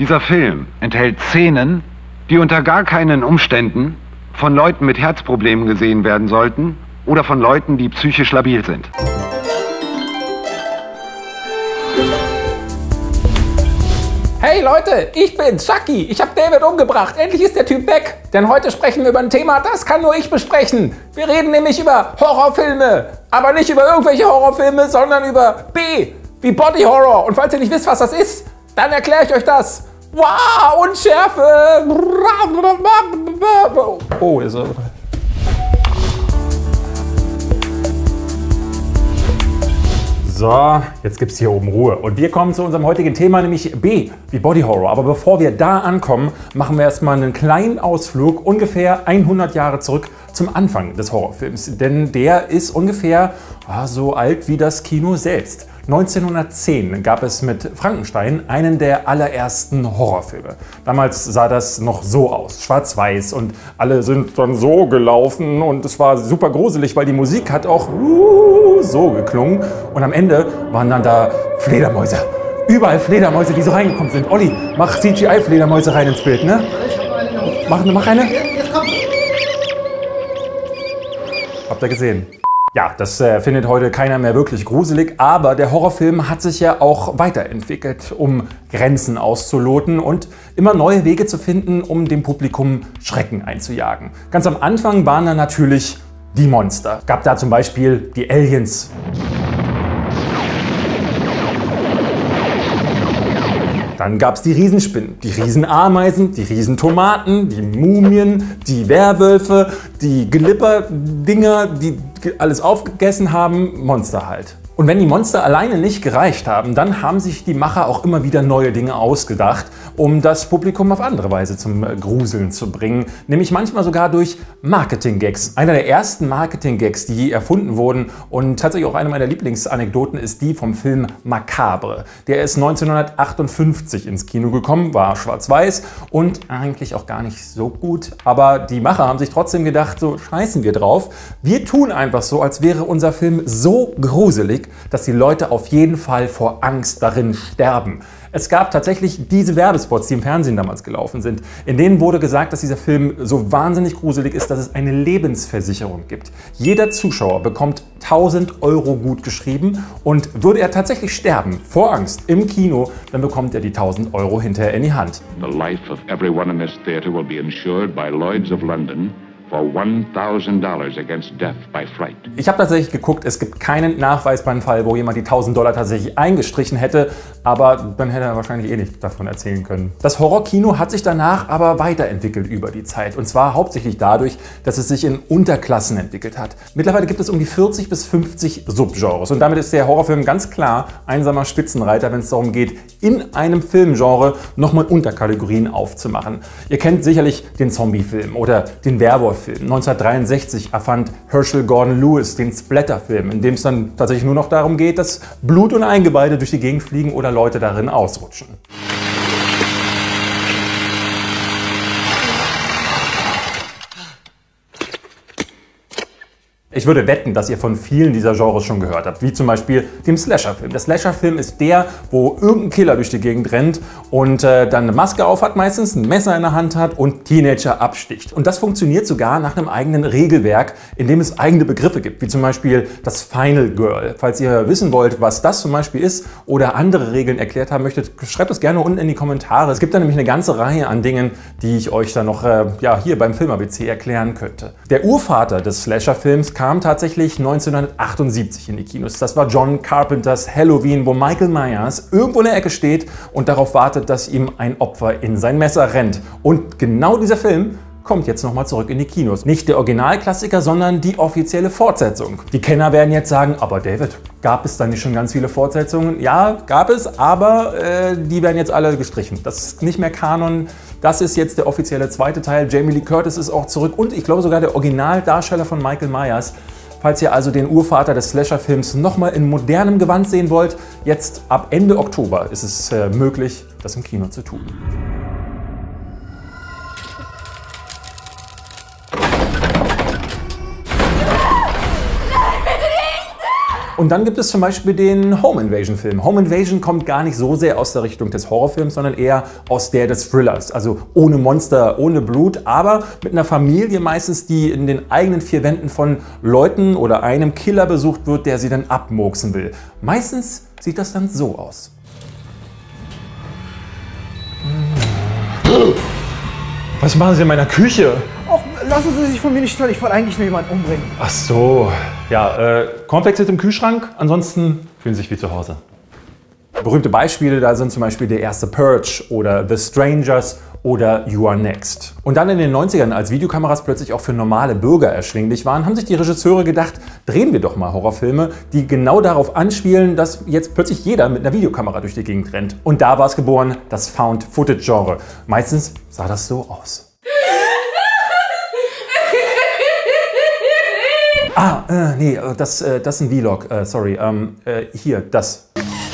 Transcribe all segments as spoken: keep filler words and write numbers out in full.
Dieser Film enthält Szenen, die unter gar keinen Umständen von Leuten mit Herzproblemen gesehen werden sollten oder von Leuten, die psychisch labil sind. Hey Leute, ich bin's, Chucky. Ich habe David umgebracht. Endlich ist der Typ weg. Denn heute sprechen wir über ein Thema, das kann nur ich besprechen. Wir reden nämlich über Horrorfilme. Aber nicht über irgendwelche Horrorfilme, sondern über B wie Body Horror. Und falls ihr nicht wisst, was das ist, dann erkläre ich euch das. Wow, Unschärfe. Oh, ist er. So, jetzt gibt es hier oben Ruhe. Und wir kommen zu unserem heutigen Thema, nämlich B wie Body Horror. Aber bevor wir da ankommen, machen wir erstmal einen kleinen Ausflug ungefähr hundert Jahre zurück zum Anfang des Horrorfilms. Denn der ist ungefähr ah, so alt wie das Kino selbst. neunzehnhundertzehn gab es mit Frankenstein einen der allerersten Horrorfilme. Damals sah das noch so aus, schwarz-weiß, und alle sind dann so gelaufen und es war super gruselig, weil die Musik hat auch uh, so geklungen und am Ende waren dann da Fledermäuse. Überall Fledermäuse, die so reingekommen sind. Olli, mach C G I-Fledermäuse rein ins Bild, ne? Mach, mach eine. Habt ihr gesehen? Ja, das äh, findet heute keiner mehr wirklich gruselig, aber der Horrorfilm hat sich ja auch weiterentwickelt, um Grenzen auszuloten und immer neue Wege zu finden, um dem Publikum Schrecken einzujagen. Ganz am Anfang waren da natürlich die Monster. Gab da zum Beispiel die Aliens. Dann gab es die Riesenspinnen, die Riesenameisen, die Riesentomaten, die Mumien, die Werwölfe, die Glipper-Dinger, die alles aufgegessen haben, Monster halt. Und wenn die Monster alleine nicht gereicht haben, dann haben sich die Macher auch immer wieder neue Dinge ausgedacht, um das Publikum auf andere Weise zum Gruseln zu bringen. Nämlich manchmal sogar durch Marketing-Gags. Einer der ersten Marketing-Gags, die je erfunden wurden und tatsächlich auch eine meiner Lieblingsanekdoten ist die vom Film Macabre. Der ist neunzehnhundertachtundfünfzig ins Kino gekommen, war schwarz-weiß und eigentlich auch gar nicht so gut. Aber die Macher haben sich trotzdem gedacht, so scheißen wir drauf. Wir tun einfach so, als wäre unser Film so gruselig, dass die Leute auf jeden Fall vor Angst darin sterben. Es gab tatsächlich diese Werbespots, die im Fernsehen damals gelaufen sind. In denen wurde gesagt, dass dieser Film so wahnsinnig gruselig ist, dass es eine Lebensversicherung gibt. Jeder Zuschauer bekommt tausend Euro gut geschrieben und würde er tatsächlich sterben vor Angst im Kino, dann bekommt er die tausend Euro hinterher in die Hand. The life of everyone in this theater will be insured by Lloyd's of London for one thousand dollars against death by fright. Ich habe tatsächlich geguckt, es gibt keinen nachweisbaren Fall, wo jemand die tausend Dollar tatsächlich eingestrichen hätte, aber dann hätte er wahrscheinlich eh nicht davon erzählen können. Das Horrorkino hat sich danach aber weiterentwickelt über die Zeit und zwar hauptsächlich dadurch, dass es sich in Unterklassen entwickelt hat. Mittlerweile gibt es um die vierzig bis fünfzig Subgenres und damit ist der Horrorfilm ganz klar einsamer Spitzenreiter, wenn es darum geht, in einem Filmgenre nochmal Unterkategorien aufzumachen. Ihr kennt sicherlich den Zombiefilm oder den Werwolf. neunzehnhundertdreiundsechzig erfand Herschel Gordon Lewis den Splatterfilm, in dem es dann tatsächlich nur noch darum geht, dass Blut und Eingeweide durch die Gegend fliegen oder Leute darin ausrutschen. Ich würde wetten, dass ihr von vielen dieser Genres schon gehört habt, wie zum Beispiel dem Slasher-Film. Der Slasher-Film ist der, wo irgendein Killer durch die Gegend rennt und äh, dann eine Maske auf hat, meistens ein Messer in der Hand hat und Teenager absticht. Und das funktioniert sogar nach einem eigenen Regelwerk, in dem es eigene Begriffe gibt, wie zum Beispiel das Final Girl. Falls ihr wissen wollt, was das zum Beispiel ist oder andere Regeln erklärt haben möchtet, schreibt es gerne unten in die Kommentare. Es gibt da nämlich eine ganze Reihe an Dingen, die ich euch dann noch äh, ja, hier beim Film A B C erklären könnte. Der Urvater des Slasher-Films kam tatsächlich neunzehnhundertachtundsiebzig in die Kinos. Das war John Carpenters Halloween, wo Michael Myers irgendwo in der Ecke steht und darauf wartet, dass ihm ein Opfer in sein Messer rennt. Und genau dieser Film kommt jetzt nochmal zurück in die Kinos. Nicht der Originalklassiker, sondern die offizielle Fortsetzung. Die Kenner werden jetzt sagen, aber David, gab es da nicht schon ganz viele Fortsetzungen? Ja, gab es, aber äh, die werden jetzt alle gestrichen. Das ist nicht mehr Kanon. Das ist jetzt der offizielle zweite Teil. Jamie Lee Curtis ist auch zurück und ich glaube sogar der Originaldarsteller von Michael Myers. Falls ihr also den Urvater des Slasher-Films nochmal in modernem Gewand sehen wollt, jetzt ab Ende Oktober ist es äh, möglich, das im Kino zu tun. Und dann gibt es zum Beispiel den Home Invasion Film. Home Invasion kommt gar nicht so sehr aus der Richtung des Horrorfilms, sondern eher aus der des Thrillers. Also ohne Monster, ohne Blut, aber mit einer Familie meistens, die in den eigenen vier Wänden von Leuten oder einem Killer besucht wird, der sie dann abmurksen will. Meistens sieht das dann so aus. Was machen Sie in meiner Küche? Och, lassen Sie sich von mir nicht stören, ich wollte eigentlich nur jemanden umbringen. Ach so. Ja, äh, Cornflakes sind im Kühlschrank, ansonsten fühlen Sie sich wie zu Hause. Berühmte Beispiele da sind zum Beispiel der erste Purge oder The Strangers oder You Are Next. Und dann in den neunzigern, als Videokameras plötzlich auch für normale Bürger erschwinglich waren, haben sich die Regisseure gedacht, drehen wir doch mal Horrorfilme, die genau darauf anspielen, dass jetzt plötzlich jeder mit einer Videokamera durch die Gegend rennt. Und da war es geboren, das Found-Footage-Genre. Meistens sah das so aus. Ah, äh, nee, das, äh, das ist ein Vlog, äh, sorry, ähm, äh, hier, das.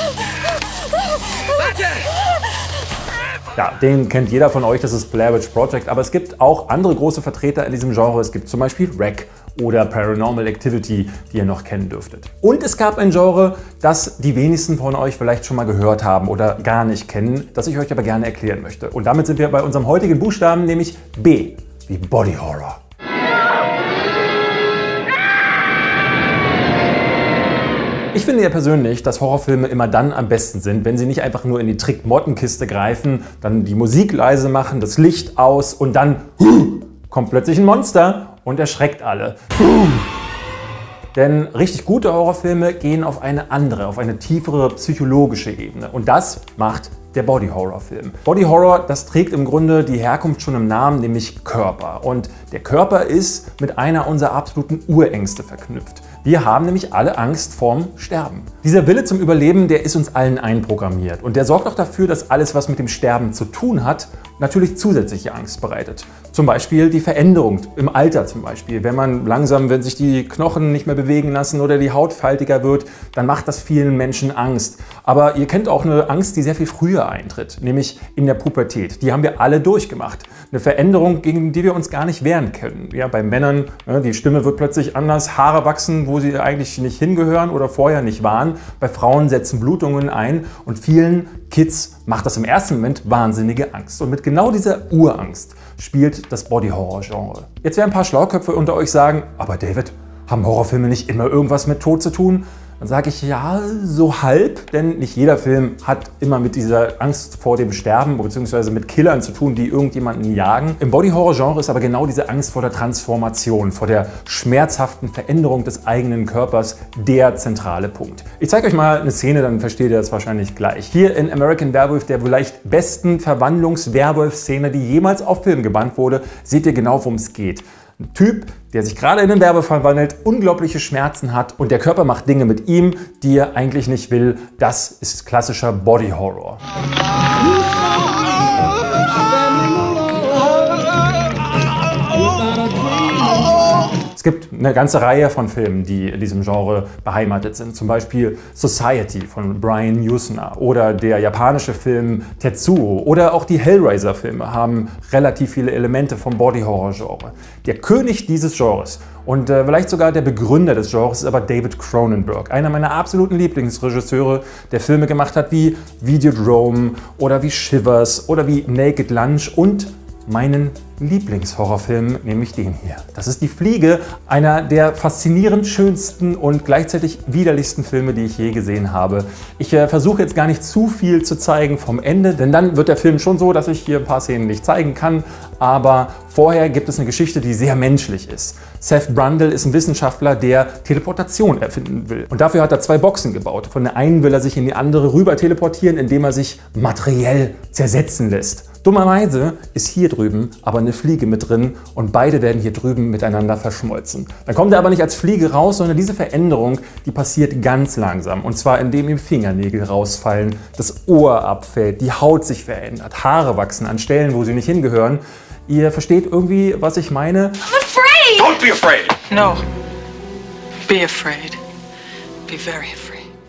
Ja, den kennt jeder von euch, das ist Blair Witch Project, aber es gibt auch andere große Vertreter in diesem Genre. Es gibt zum Beispiel R E C oder Paranormal Activity, die ihr noch kennen dürftet. Und es gab ein Genre, das die wenigsten von euch vielleicht schon mal gehört haben oder gar nicht kennen, das ich euch aber gerne erklären möchte. Und damit sind wir bei unserem heutigen Buchstaben, nämlich B, wie Body Horror. Ich finde ja persönlich, dass Horrorfilme immer dann am besten sind, wenn sie nicht einfach nur in die Trick-Mottenkiste greifen, dann die Musik leise machen, das Licht aus und dann huh, kommt plötzlich ein Monster und erschreckt alle. Huh. Denn richtig gute Horrorfilme gehen auf eine andere, auf eine tiefere psychologische Ebene. Und das macht der Body-Horror-Film. Body-Horror, das trägt im Grunde die Herkunft schon im Namen, nämlich Körper. Und der Körper ist mit einer unserer absoluten Urängste verknüpft. Wir haben nämlich alle Angst vorm Sterben. Dieser Wille zum Überleben, der ist uns allen einprogrammiert. Und der sorgt auch dafür, dass alles, was mit dem Sterben zu tun hat, natürlich zusätzliche Angst bereitet. Zum Beispiel die Veränderung im Alter zum Beispiel. Wenn man langsam, wenn sich die Knochen nicht mehr bewegen lassen oder die Haut faltiger wird, dann macht das vielen Menschen Angst. Aber ihr kennt auch eine Angst, die sehr viel früher eintritt, nämlich in der Pubertät. Die haben wir alle durchgemacht. Eine Veränderung, gegen die wir uns gar nicht wehren können. Ja, bei Männern, die Stimme wird plötzlich anders, Haare wachsen, wo sie eigentlich nicht hingehören oder vorher nicht waren. Bei Frauen setzen Blutungen ein und vielen Kids macht das im ersten Moment wahnsinnige Angst. Und mit genau dieser Urangst spielt das Body-Horror-Genre. Jetzt werden ein paar Schlauköpfe unter euch sagen, aber David, haben Horrorfilme nicht immer irgendwas mit Tod zu tun? Dann sage ich ja, so halb, denn nicht jeder Film hat immer mit dieser Angst vor dem Sterben bzw. mit Killern zu tun, die irgendjemanden jagen. Im Body-Horror-Genre ist aber genau diese Angst vor der Transformation, vor der schmerzhaften Veränderung des eigenen Körpers der zentrale Punkt. Ich zeige euch mal eine Szene, dann versteht ihr das wahrscheinlich gleich. Hier in American Werewolf, der vielleicht besten Verwandlungs-Werwolf-Szene, die jemals auf Film gebannt wurde, seht ihr genau, worum es geht. Ein Typ, der sich gerade in den Werwolf verwandelt, unglaubliche Schmerzen hat und der Körper macht Dinge mit ihm, die er eigentlich nicht will. Das ist klassischer Body Horror. Es gibt eine ganze Reihe von Filmen, die in diesem Genre beheimatet sind. Zum Beispiel Society von Brian Yuzna oder der japanische Film Tetsuo oder auch die Hellraiser-Filme haben relativ viele Elemente vom Body-Horror-Genre. Der König dieses Genres und äh, vielleicht sogar der Begründer des Genres ist aber David Cronenberg, einer meiner absoluten Lieblingsregisseure, der Filme gemacht hat wie Videodrome oder wie Shivers oder wie Naked Lunch und meinen Lieblingshorrorfilm, nämlich den hier. Das ist Die Fliege, einer der faszinierend schönsten und gleichzeitig widerlichsten Filme, die ich je gesehen habe. Ich äh, versuche jetzt gar nicht zu viel zu zeigen vom Ende, denn dann wird der Film schon so, dass ich hier ein paar Szenen nicht zeigen kann, aber vorher gibt es eine Geschichte, die sehr menschlich ist. Seth Brundle ist ein Wissenschaftler, der Teleportation erfinden will. Und dafür hat er zwei Boxen gebaut. Von der einen will er sich in die andere rüber teleportieren, indem er sich materiell zersetzen lässt. Dummerweise ist hier drüben aber eine Fliege mit drin und beide werden hier drüben miteinander verschmolzen. Dann kommt er aber nicht als Fliege raus, sondern diese Veränderung, die passiert ganz langsam. Und zwar indem ihm Fingernägel rausfallen, das Ohr abfällt, die Haut sich verändert, Haare wachsen an Stellen, wo sie nicht hingehören. Ihr versteht irgendwie, was ich meine? I'm afraid! Don't be afraid! No. Be afraid. Be very afraid.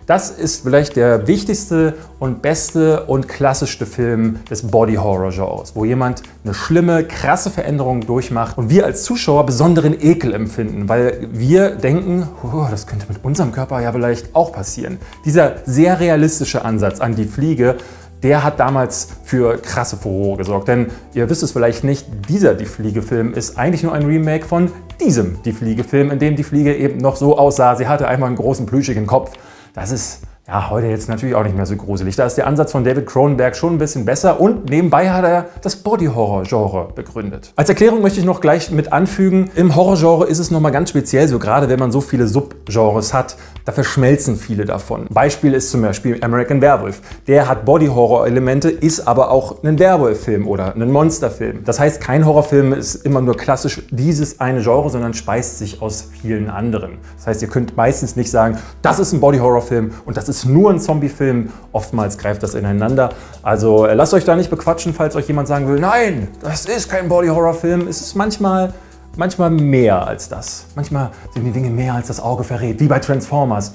Das ist vielleicht der wichtigste und beste und klassischste Film des Body-Horror-Genres, wo jemand eine schlimme, krasse Veränderung durchmacht und wir als Zuschauer besonderen Ekel empfinden, weil wir denken, oh, das könnte mit unserem Körper ja vielleicht auch passieren. Dieser sehr realistische Ansatz an die Fliege, der hat damals für krasse Furore gesorgt. Denn ihr wisst es vielleicht nicht, dieser Die Fliege-Film ist eigentlich nur ein Remake von diesem Die Fliege-Film, in dem die Fliege eben noch so aussah. Sie hatte einmal einen großen, plüschigen Kopf. Das ist ja heute jetzt natürlich auch nicht mehr so gruselig. Da ist der Ansatz von David Cronenberg schon ein bisschen besser und nebenbei hat er das Body-Horror-Genre begründet. Als Erklärung möchte ich noch gleich mit anfügen, im Horror-Genre ist es nochmal ganz speziell so, gerade wenn man so viele Subgenres hat, da verschmelzen viele davon. Beispiel ist zum Beispiel American Werewolf. Der hat Body-Horror-Elemente, ist aber auch ein Werwolf-Film oder ein Monsterfilm. Das heißt, kein Horrorfilm ist immer nur klassisch dieses eine Genre, sondern speist sich aus vielen anderen. Das heißt, ihr könnt meistens nicht sagen, das ist ein Body-Horror-Film und das ist nur ein Zombie-Film. Oftmals greift das ineinander. Also äh, lasst euch da nicht bequatschen, falls euch jemand sagen will, nein, das ist kein Body-Horror-Film. Es ist manchmal Manchmal mehr als das. Manchmal sind die Dinge mehr als das Auge verrät, wie bei Transformers.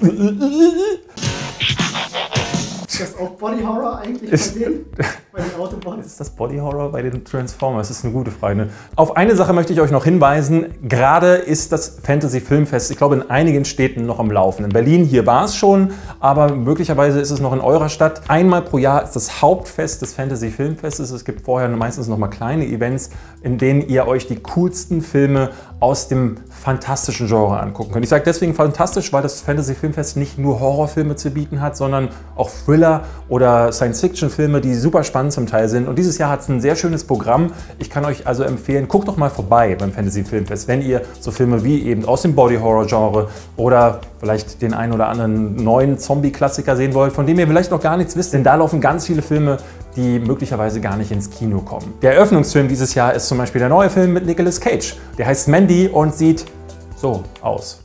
Ist das auch Body Horror eigentlich bei denen? Bei den Autobots? Ist das Body Horror bei den Transformers? Das ist eine gute Frage. Ne? Auf eine Sache möchte ich euch noch hinweisen. Gerade ist das Fantasy Filmfest, ich glaube, in einigen Städten noch am Laufen. In Berlin, hier war es schon, aber möglicherweise ist es noch in eurer Stadt. Einmal pro Jahr ist das Hauptfest des Fantasy Filmfestes. Es gibt vorher meistens noch mal kleine Events, in denen ihr euch die coolsten Filme aus dem fantastischen Genre angucken könnt. Ich sage deswegen fantastisch, weil das Fantasy Filmfest nicht nur Horrorfilme zu bieten hat, sondern auch Thriller oder Science-Fiction-Filme, die super spannend zum Teil sind. Und dieses Jahr hat es ein sehr schönes Programm. Ich kann euch also empfehlen, guckt doch mal vorbei beim Fantasy Filmfest, wenn ihr so Filme wie eben aus dem Body-Horror-Genre oder vielleicht den einen oder anderen neuen Zombie-Klassiker sehen wollt, von dem ihr vielleicht noch gar nichts wisst. Denn da laufen ganz viele Filme, die möglicherweise gar nicht ins Kino kommen. Der Eröffnungsfilm dieses Jahr ist zum Beispiel der neue Film mit Nicolas Cage. Der heißt Mandy und sieht so aus.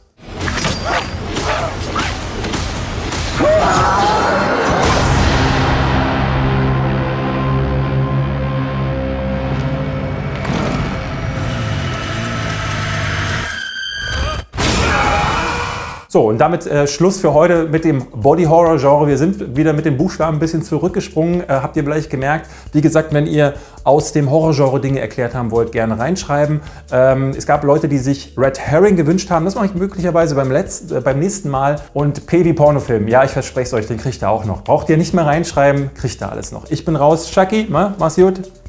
So, und damit äh, Schluss für heute mit dem Body-Horror-Genre. Wir sind wieder mit den Buchstaben ein bisschen zurückgesprungen. Äh, habt ihr vielleicht gemerkt. Wie gesagt, wenn ihr aus dem Horror-Genre Dinge erklärt haben wollt, gerne reinschreiben. Ähm, es gab Leute, die sich Red Herring gewünscht haben. Das mache ich möglicherweise beim, letzten, äh, beim nächsten Mal. Und P wie Pornofilm. Ja, ich verspreche es euch, den kriegt ihr auch noch. Braucht ihr nicht mehr reinschreiben, kriegt ihr alles noch. Ich bin raus. Chucky, mach's gut.